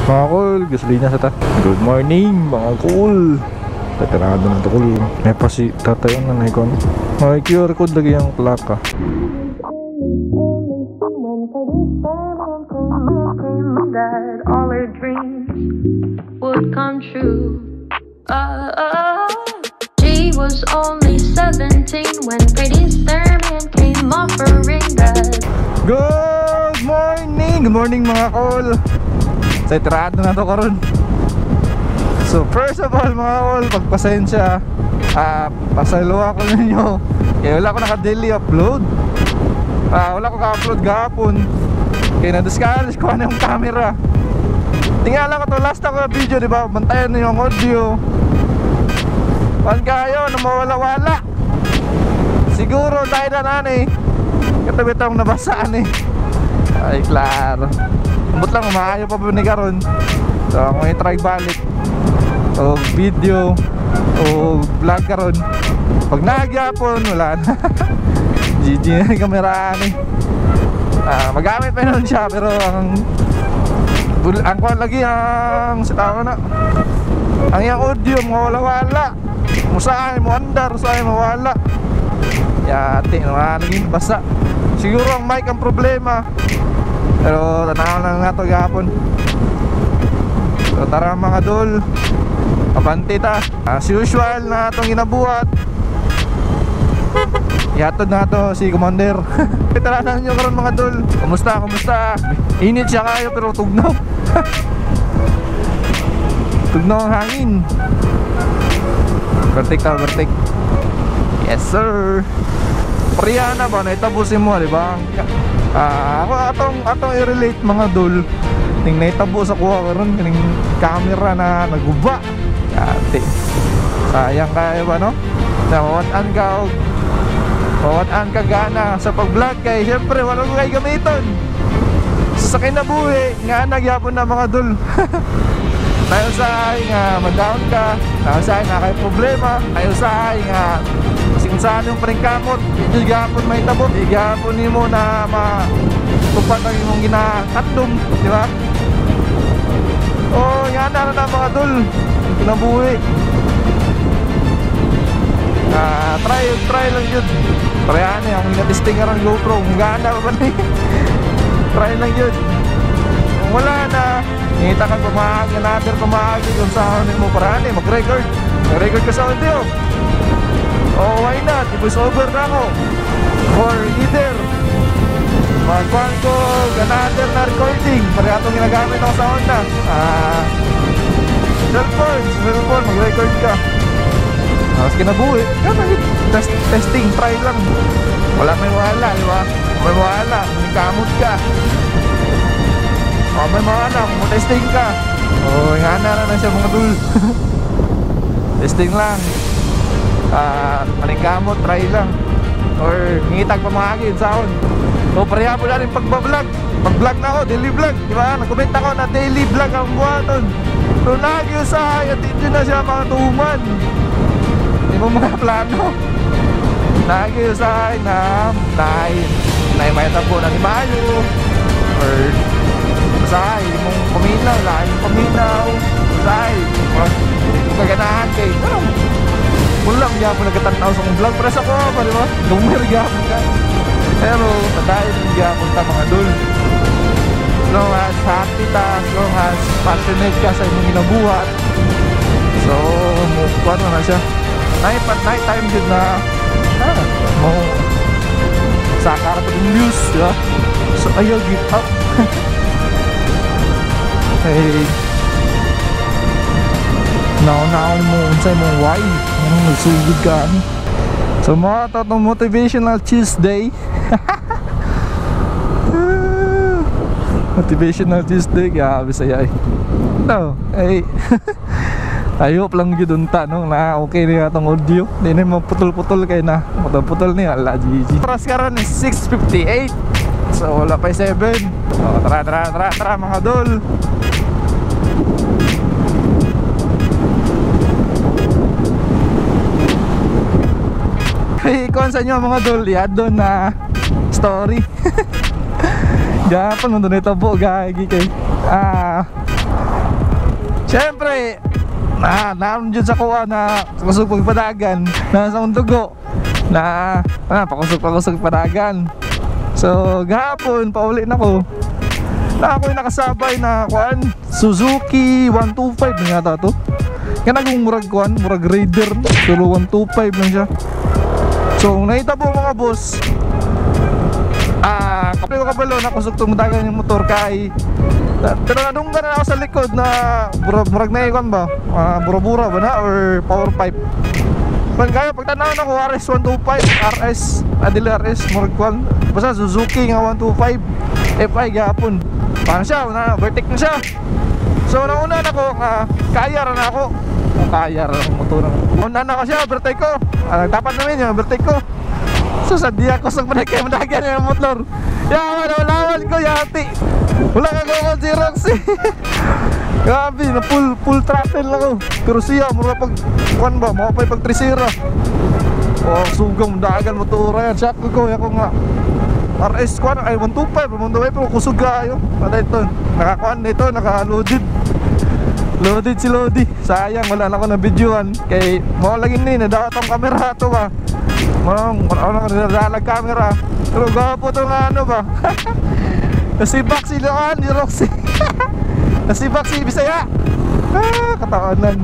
Mga cool, gasolina sa ta. Good morning mga cool. Tatirado ng tukul. May pa si tatay ang nanay ko. May QR code lagi ang plaka. That all her dreams would come true. She was only 17 when Pretty Starman came offering that. Good morning! Good morning mga cool. Sa tirado na to karon. So first of all mga cool, pagpasensya. Pasaluwa ko ninyo. Kaya wala ko naka-daily upload. Wala ko ka-upload gahapon. Kaya na-discourage ko na yung camera. Tingala ko to last ako na video, diba? Bantayan na yung audio. Pan kayo na mawala-wala. Siguro dahil na nanay katabitang nabasaan eh. Ay klaro. Ambot lang, umaayo pa ni karon. So ako may try balik o video o vlog karon. Pag nagyapon wala na. GG na yung kameraan eh. Magamit pa nun siya pero ang kuhan lagi ang sitawa na ang iyang audio mawala-wala, musahay mo andar, musahay mawala yati naman naging basa. Siguro ang mic ang problema pero tanaw lang nga to gapon. So tara mga dol, abante ta as usual na itong ginabuhat. Ihatod na to si Commander. Pitaranan nyo karon mga dol. Kumusta? Kumusta? Init siya kayo pero tugnaw. Tugnaw ang hangin. Vertik ta, vertik. Yes sir. Priyana ba? Naitabusin mo, di ba? Ako atong i-relate mga dol. Ting naitabo sa kuha karon kining camera na naguba. Yate. Sayang kayo ba no? Nawatan ka og mawatan ka gana sa pag-vlog kay syempre wala ko kay gamiton. Sa kinabuhi nga nagyapon na mga dul. Tayo sa nga mag-down ka, tayo sa nga kay problema, tayo sa nga kasi kung saan yung paringkamot, hindi gapon may tabot, hindi gapon nimo na matupat ang imong ginakatdom, di ba? Oh, nga na mga dul. Kinabuhi. Try lang yun. Try ano yung testing nga ng GoPro. Kung gana pa ba na try lang yun. Kung wala na, ngita kang pamahagi, another pamahagi kung saan mo paraan mag-record. Mag-record ka sa audio. Oh, why not? I-voice over na ako. Or either magkuhan ko another na recording. Pareha itong ginagamit ako sa Honda. Cellphone, mag-record ka. Tapos kinabuhi, testing, try lang. Wala may wala, di ba? May wala, may kamot ka. May wala, kung testing ka. Ingana na siya mga dul. Testing lang. Maning kamot, try lang. Or ngitag pamahagin sahon. So pareha po lang yung pagbablog. Pag-vlog na ako, daily vlog, di ba? Nag-comment ako na daily vlog ang buhaton. So nag-usay, at hindi na siya mga tuman. Hindi mo mga plano. Nag-iusay na may tabo na ni Mayo. Or usay, mong paminaw, lahat yung paminaw. Usay, magaganahan kay mulang gyapon nagkatanaw sa kong vlog. Presa ko pa, di ba? Lumer gyapon ka. Pero dahil gyapon ta mga dul. As long as happy ta, as long as passionate ka sa inyong ginabuhat. So, mukha na siya. Night time din na mo sakar pa yung news, diba? So ayaw give up. Hey, naon mo unsay mo why anong nagsugod ka ano? So mga tatong motivational Tuesday. Motivational Tuesday, grabe saya eh. No, hey. I hope lang yun unta no na okay na itong audio. Hindi na maputol-putol kayo na. Putol-putol niya, ala GG. Oras ka rin is 6:58. So wala pa 7. So tara mga dol. Hey, ikon sa inyo mga dol, yado na story. Gapon mo doon ito po, gagi kay pag-uwi, naroon dyan sa kuha na kusog pagpadagan, nasa akong dugo na pakusog padagan. So gahapon pauli na ko na ako'y nakasabay na kuan Suzuki 125 nga ta to. Kanang murag kuan, murag Raider, pero 125 lang siya. So nakita po mga boss, kapag ko kabalo na kusog tumudagan yung motor kay pero nadunggan na ako sa likod na murag na ikon ba, bura-bura ba na or power pipe. Kaya pagtanaw na ko RS 125, RS, Adil RS, murag kuan, basta Suzuki nga 125 FI gapon. Parang siya, vertic na siya. So nauna na ko, kaya na ako. Kaya rin ang motor. Nauna na ko siya, vertic ko. Nagtapat namin yung vertic ko. So sa diya ko sa madagan yung motor. Yaman, walawan ko yati. Wala ka ko si Roxy. Grabe, na full throttle ako. Pero siya, mura pag kuan ba, makapay pag trisira. Sugang dagan motor yan. Shock ko, ako nga RS kuan ay 125, pero kusog kayo. Ada ito, nakakuan nito, naka-loaded. Loaded si Lodi. Sayang, wala na ako na videoan. Kay mo lagi ni nadawat ang camera to ba. Ano nadalag camera. Pero gapo to nga ano ba. Nasibak si Loan, si Roxy. Nasibak si Bisaya. Kataanan.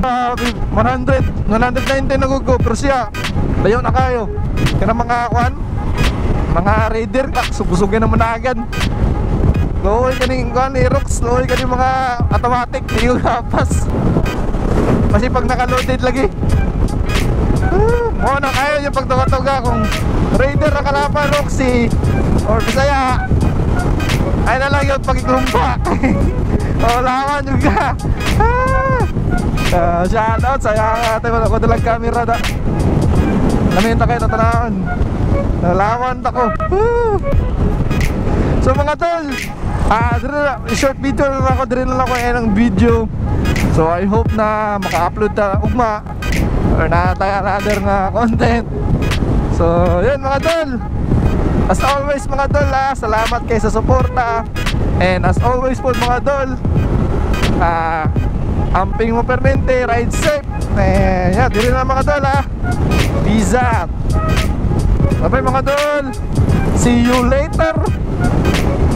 190 na gugo, pero siya layo na kayo. Kaya mga kuan, mga raider, subusugin na managan. Loy kaning kuan ni Rox, loy kaning mga automatic, di ko kapas. Kasi pag naka-loaded lagi. Mo na kayo yung pagtuga-tuga kung raider na kalaban Roxy or Bisaya. Ay na lang yung pag-iklumpa. Lawan juga. Shout out saya ate ko dalang camera da. Laminta kayo tatanawon. Lawan ta ko. So mga tol, short video lang ako, dire lang ako ng video. So I hope na maka-upload ta ugma or na tayo another nga content. So yun mga tol, as always mga tol, salamat kayo sa suporta. And as always po mga tol, amping mo permente, ride safe. Yan, dire na mga tol peace out. Bye bye mga tol, see you later.